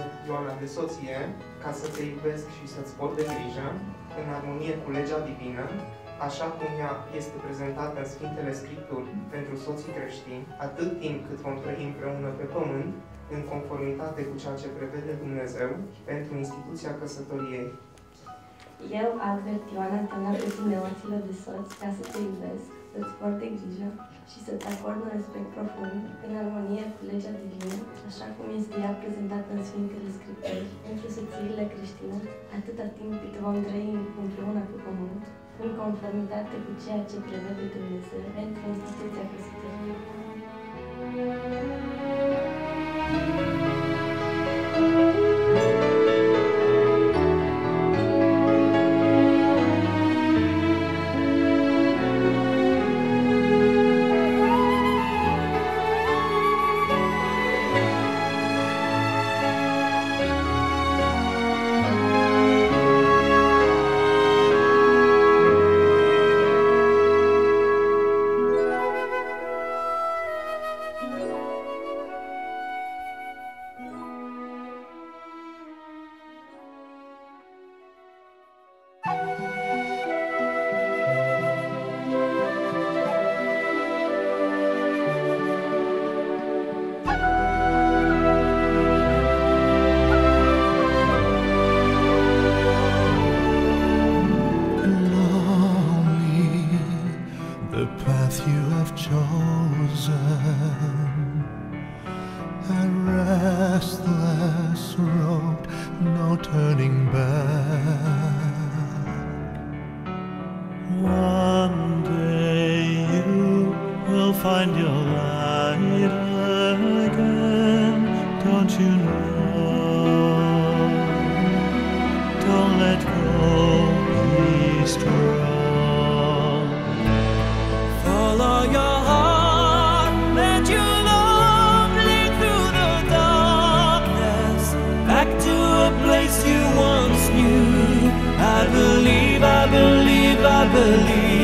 Ioana, de soție, ca să te iubesc și să-ți port de grijă, în armonie cu legea divină, așa cum ea este prezentată în Sfintele Scripturi pentru soții creștini, atât timp cât vom trăi împreună pe pământ, în conformitate cu ceea ce prevede Dumnezeu pentru instituția căsătoriei. Eu, Albert Ioana, te înalt neoților de soți ca să te iubesc, să-ți port de grijă și să-ți acord un respect profund, în armonie cu legea divină, așa cum este ea prezentată în Sfintele Scripturi pentru soțiile creștine, atâta timp cât vom trăi împreună pe pământ, în conformitate cu ceea ce prevede Dumnezeu pentru instituția căsătoriei. I believe